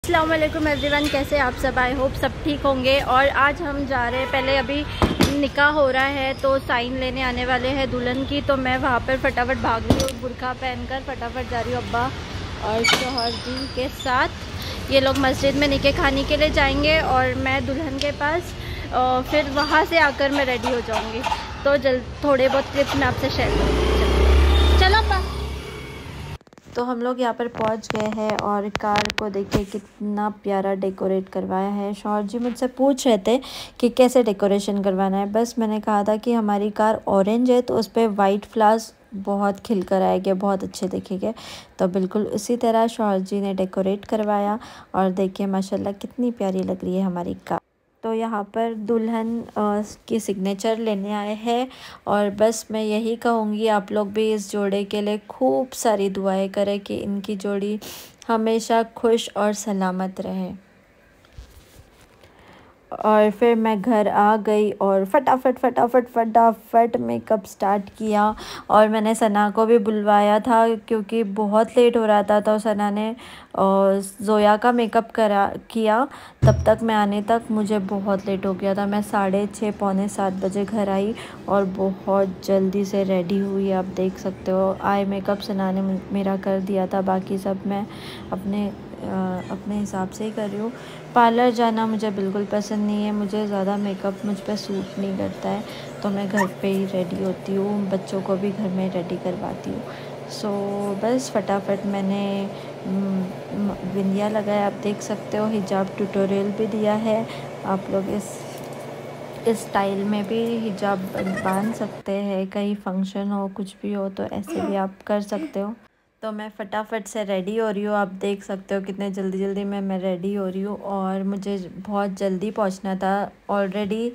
अस्सलाम वालेकुम एवरीवन, कैसे आप सब? आई होप सब ठीक होंगे। और आज हम जा रहे हैं, पहले अभी निकाह हो रहा है तो साइन लेने आने वाले हैं दुल्हन की, तो मैं वहाँ पर फटाफट भाग रही हूँ बुर्का पहनकर, फटाफट जा रही हूँ अब्बा और शौहर जी के साथ। ये लोग मस्जिद में निकाह खाने के लिए जाएंगे और मैं दुल्हन के पास, फिर वहाँ से आकर मैं रेडी हो जाऊँगी। तो थोड़े बहुत क्लिप मैं आपसे शेयर करूँगी। चलो अब्बा। तो हम लोग यहाँ पर पहुँच गए हैं और कार को देखिए कितना प्यारा डेकोरेट करवाया है। शौहर जी मुझसे पूछ रहे थे कि कैसे डेकोरेशन करवाना है। बस मैंने कहा था कि हमारी कार ऑरेंज है तो उस पर वाइट फ्लावर्स बहुत खिल कर आएंगे, बहुत अच्छे दिखेंगे। तो बिल्कुल उसी तरह शौहर जी ने डेकोरेट करवाया और देखिए माशाल्लाह कितनी प्यारी लग रही है हमारी कार। तो यहाँ पर दुल्हन की सिग्नेचर लेने आए हैं और बस मैं यही कहूँगी आप लोग भी इस जोड़े के लिए खूब सारी दुआएं करें कि इनकी जोड़ी हमेशा खुश और सलामत रहे। और फिर मैं घर आ गई और फटाफट मेकअप स्टार्ट किया। और मैंने सना को भी बुलवाया था क्योंकि बहुत लेट हो रहा था, तो सना ने ज़ोया का मेकअप किया। तब तक मैं आने तक मुझे बहुत लेट हो गया था। मैं 6:30 पौने 7 बजे घर आई और बहुत जल्दी से रेडी हुई। आप देख सकते हो आई मेकअप सना ने मेरा कर दिया था, बाकी सब मैं अपने हिसाब से ही कर रही हूँ। पार्लर जाना मुझे बिल्कुल पसंद नहीं है, मुझे ज़्यादा मेकअप मुझ पर सूट नहीं करता है, तो मैं घर पे ही रेडी होती हूँ, बच्चों को भी घर में रेडी करवाती हूँ। सो बस फटाफट मैंने बिंदिया लगाया। आप देख सकते हो हिजाब ट्यूटोरियल भी दिया है। आप लोग इस स्टाइल में भी हिजाब बांध सकते हैं, कहीं फंक्शन हो कुछ भी हो तो ऐसे भी आप कर सकते हो। तो मैं फटाफट से रेडी हो रही हूँ। आप देख सकते हो कितने जल्दी मैं रेडी हो रही हूँ और मुझे बहुत जल्दी पहुँचना था। ऑलरेडी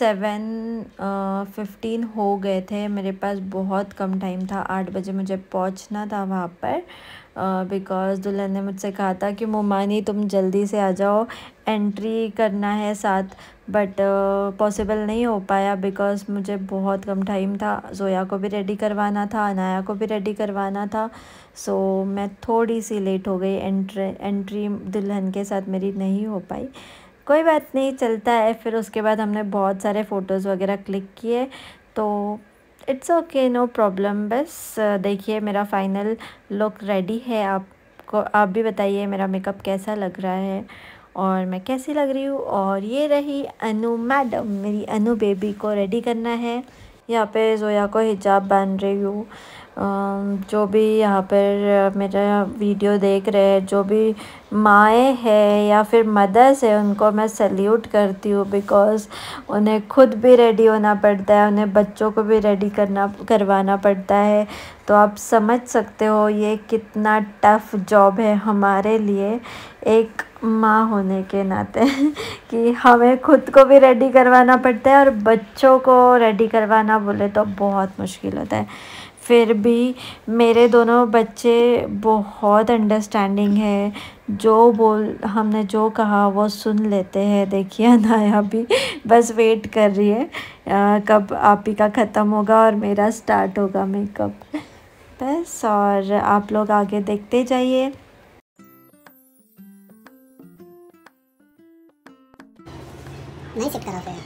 7:15 हो गए थे, मेरे पास बहुत कम टाइम था। 8 बजे मुझे पहुँचना था वहाँ पर, बिकॉज़ दुल्हन ने मुझसे कहा था कि मोमानी तुम जल्दी से आ जाओ, एंट्री करना है साथ। बट पॉसिबल नहीं हो पाया बिकॉज़ मुझे बहुत कम टाइम था। ज़ोया को भी रेडी करवाना था, अनाया को भी रेडी करवाना था। सो मैं थोड़ी सी लेट हो गई, एंट्री दुल्हन के साथ मेरी नहीं हो पाई। कोई बात नहीं, चलता है। फिर उसके बाद हमने बहुत सारे फ़ोटोज़ वगैरह क्लिक किए, तो इट्स ओके, नो प्रॉब्लम। बस देखिए मेरा फ़ाइनल लुक रेडी है। आप भी बताइए मेरा मेकअप कैसा लग रहा है और मैं कैसी लग रही हूँ। और ये रही अनु मैडम, मेरी अनु बेबी को रेडी करना है। यहाँ पे ज़ोया को हिजाब बांध रही हूँ। जो भी यहाँ पर मेरा वीडियो देख रहे हैं, जो भी माएँ हैं या फिर मदर्स है, उनको मैं सैल्यूट करती हूँ बिकॉज़ उन्हें खुद भी रेडी होना पड़ता है, उन्हें बच्चों को भी रेडी करवाना पड़ता है। तो आप समझ सकते हो ये कितना टफ़ जॉब है हमारे लिए एक माँ होने के नाते कि हमें खुद को भी रेडी करवाना पड़ता है और बच्चों को रेडी करवाना बोले तो बहुत मुश्किल होता है। फिर भी मेरे दोनों बच्चे बहुत अंडरस्टैंडिंग है, हमने जो कहा वो सुन लेते हैं। देखिए अनाया भी बस वेट कर रही है कब आप ही का ख़त्म होगा और मेरा स्टार्ट होगा मेकअप। बस, और आप लोग आगे देखते जाइए। नहीं सेट करा फिर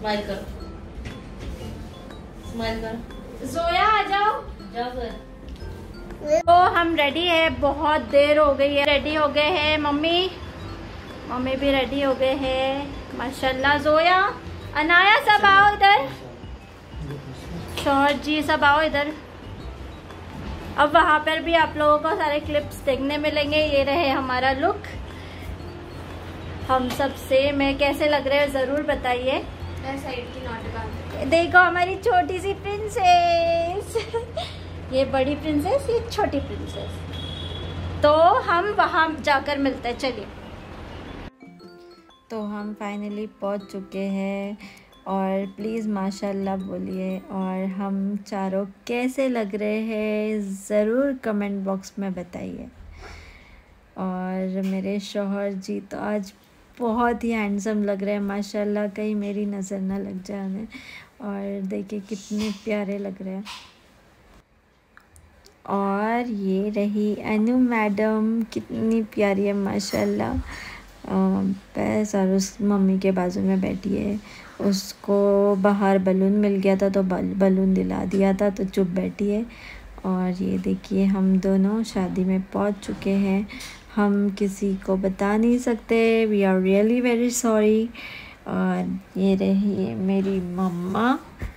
स्माइल करो, स्माइल करो। जोया आ जाओ। जाओ फिर। तो हम रेडी है, बहुत देर हो गई है। रेडी हो गए हैं मम्मी, मम्मी भी रेडी हो गए हैं माशाल्लाह। जोया, अनाया सब आओ इधर, शौहर जी सब आओ इधर। अब वहां पर भी आप लोगों को सारे क्लिप्स देखने मिलेंगे। ये रहे हमारा लुक, हम सब सेम है। कैसे लग रहे हैं जरूर बताइए। साइड की नाटक देखो हमारी छोटी सी प्रिंसेस ये बड़ी प्रिंसेस, ये छोटी प्रिंसेस। तो हम वहां जाकर मिलते हैं, चलिए। तो हम फाइनली पहुंच चुके हैं और प्लीज़ माशाल्लाह बोलिए। और हम चारों कैसे लग रहे हैं ज़रूर कमेंट बॉक्स में बताइए। और मेरे शौहर जी तो आज बहुत ही हैंडसम लग रहे हैं माशाल्लाह, कहीं मेरी नज़र ना लग जाए उन्हें। और देखिए कितने प्यारे लग रहे हैं। और ये रही अनु मैडम, कितनी प्यारी है माशाल्लाह। बस और उस मम्मी के बाजू में बैठी है। उसको बाहर बलून मिल गया था तो बलून दिला दिया था तो चुप बैठी है। और ये देखिए हम दोनों शादी में पहुंच चुके हैं। हम किसी को बता नहीं सकते, we are really very sorry. और ये रही मेरी मम्मा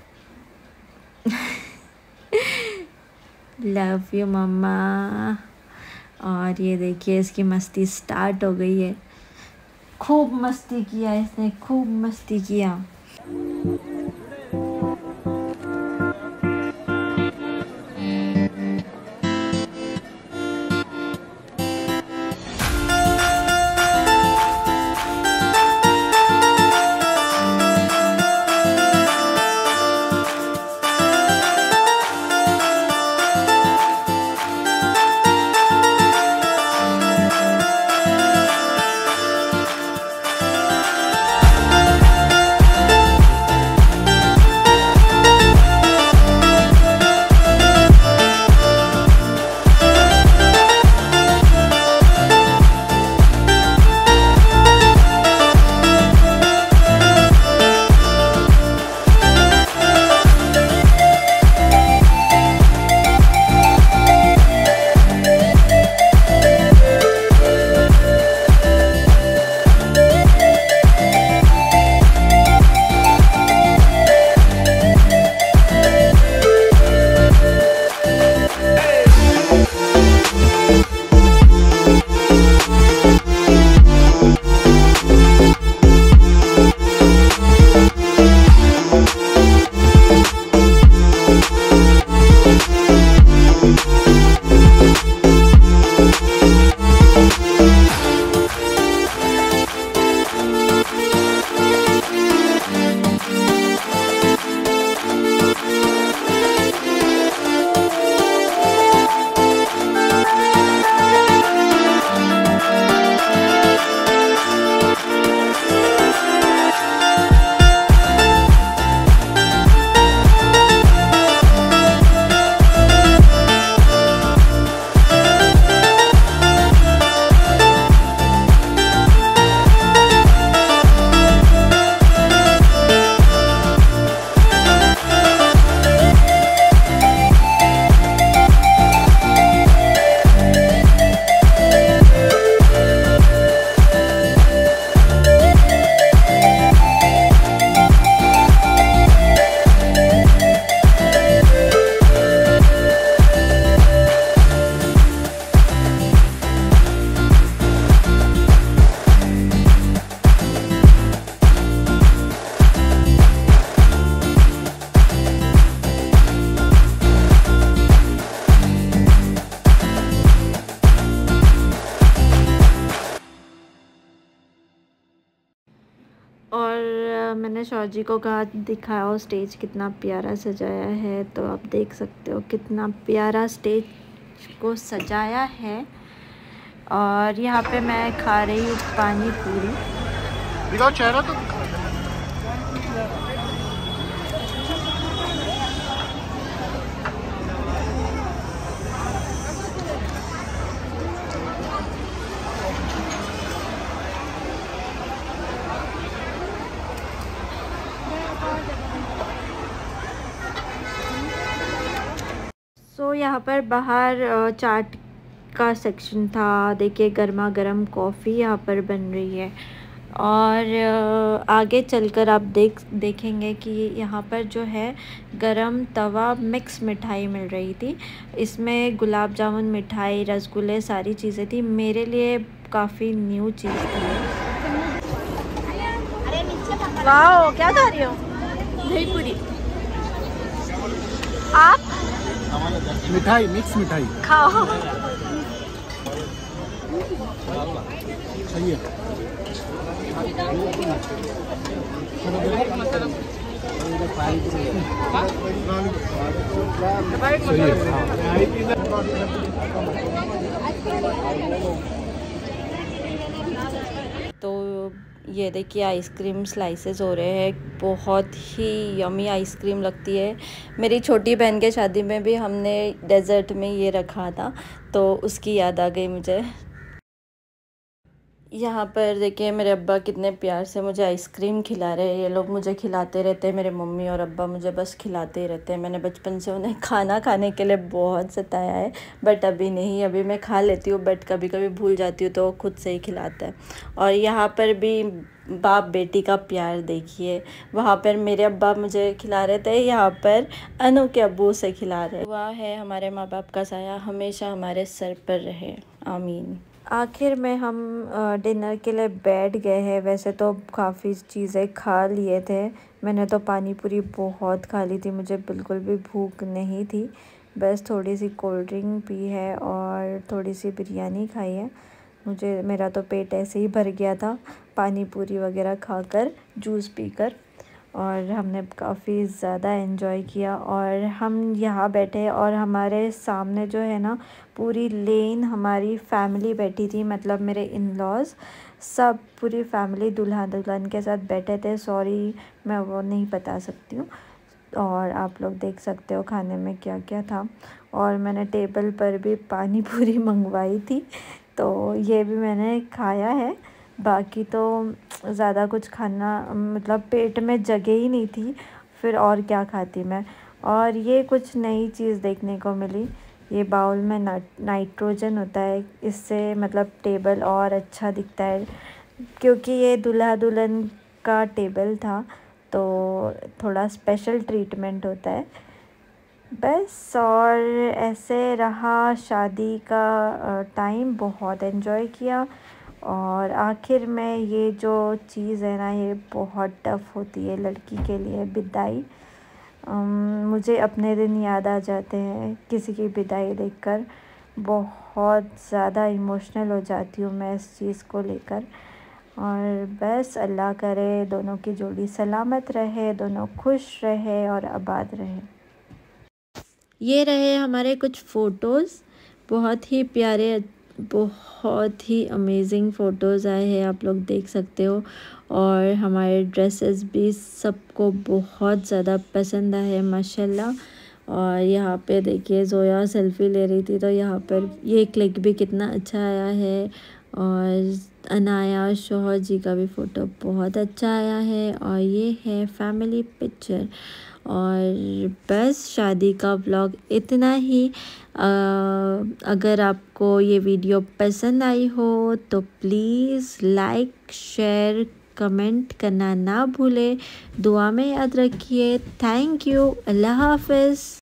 लव यू मम्मा। और ये देखिए इसकी मस्ती स्टार्ट हो गई है। खूब मस्ती किया इसने, खूब मस्ती किया। और मैंने शौहर जी को कहा दिखाओ स्टेज कितना प्यारा सजाया है। तो आप देख सकते हो कितना प्यारा स्टेज को सजाया है। और यहाँ पे मैं खा रही हूँ पानी पूरी। दिखाओ चेहरा तो। यहाँ पर बाहर चाट का सेक्शन था। देखिए गर्मा गर्म कॉफ़ी यहाँ पर बन रही है। और आगे चलकर आप देखेंगे कि यहाँ पर जो है गरम तवा मिक्स मिठाई मिल रही थी। इसमें गुलाब जामुन, मिठाई, रसगुल्ले सारी चीज़ें थी। मेरे लिए काफ़ी न्यू चीज़ थी। वाओ, क्या खा रही हो? दही पूरी। आप मिठाई, मिक्स मिठाई खाओ। सही है। तो ये देखिए आइसक्रीम स्लाइसेस हो रहे हैं। बहुत ही यमी आइसक्रीम लगती है। मेरी छोटी बहन के शादी में भी हमने डेजर्ट में ये रखा था, तो उसकी याद आ गई मुझे। यहाँ पर देखिए मेरे अब्बा कितने प्यार से मुझे आइसक्रीम खिला रहे हैं। ये लोग मुझे खिलाते रहते हैं, मेरे मम्मी और अब्बा मुझे बस खिलाते ही रहते हैं। मैंने बचपन से उन्हें खाना खाने के लिए बहुत सताया है, बट अभी नहीं। अभी मैं खा लेती हूँ, बट कभी कभी भूल जाती हूँ तो वो खुद से ही खिलाता है। और यहाँ पर भी बाप बेटी का प्यार देखिए। वहाँ पर मेरे अब्बा मुझे खिला रहे थे, यहाँ पर अनु के अब्बू से खिला रहे। दुआ है हमारे माँ बाप का साया हमेशा हमारे सर पर रहे, आमीन। आखिर में हम डिनर के लिए बैठ गए हैं। वैसे तो काफ़ी चीज़ें खा लिए थे। मैंने तो पानी पूरी बहुत खा ली थी, मुझे बिल्कुल भी भूख नहीं थी। बस थोड़ी सी कोल्ड ड्रिंक पी है और थोड़ी सी बिरयानी खाई है। मेरा तो पेट ऐसे ही भर गया था पानी पूरी वगैरह खाकर, जूस पीकर। और हमने काफ़ी ज़्यादा एंजॉय किया। और हम यहाँ बैठे और हमारे सामने जो है ना पूरी लेन हमारी फैमिली बैठी थी, मतलब मेरे इन लॉज़ सब, पूरी फैमिली दूल्हा दुल्हन के साथ बैठे थे। सॉरी मैं वो नहीं बता सकती हूँ। और आप लोग देख सकते हो खाने में क्या क्या था। और मैंने टेबल पर भी पानी पूरी मंगवाई थी, तो ये भी मैंने खाया है। बाकी तो ज़्यादा कुछ खाना, मतलब पेट में जगह ही नहीं थी, फिर और क्या खाती मैं। और ये कुछ नई चीज़ देखने को मिली। ये बाउल में नाइट्रोजन होता है, इससे मतलब टेबल और अच्छा दिखता है। क्योंकि ये दूल्हा दुल्हन का टेबल था, तो थोड़ा स्पेशल ट्रीटमेंट होता है बस। और ऐसे रहा शादी का टाइम, बहुत एंजॉय किया। और आखिर में ये जो चीज़ है ना, ये बहुत टफ़ होती है लड़की के लिए, विदाई। मुझे अपने दिन याद आ जाते हैं किसी की विदाई देखकर। बहुत ज़्यादा इमोशनल हो जाती हूँ मैं इस चीज़ को लेकर। और बस अल्लाह करे दोनों की जोड़ी सलामत रहे, दोनों खुश रहे और आबाद रहे। ये रहे हमारे कुछ फ़ोटोज़, बहुत ही प्यारे, बहुत ही अमेजिंग फ़ोटोज़ आए हैं, आप लोग देख सकते हो। और हमारे ड्रेसेस भी सबको बहुत ज़्यादा पसंद आए माशाल्लाह। और यहाँ पे देखिए ज़ोया सेल्फ़ी ले रही थी, तो यहाँ पर ये क्लिक भी कितना अच्छा आया है। और अनाया शौहर जी का भी फ़ोटो बहुत अच्छा आया है। और ये है फैमिली पिक्चर। और बस शादी का व्लॉग इतना ही। अगर आपको ये वीडियो पसंद आई हो तो प्लीज़ लाइक, शेयर, कमेंट करना ना भूलें। दुआ में याद रखिए। Thank you. अल्लाह हाफ़िज़।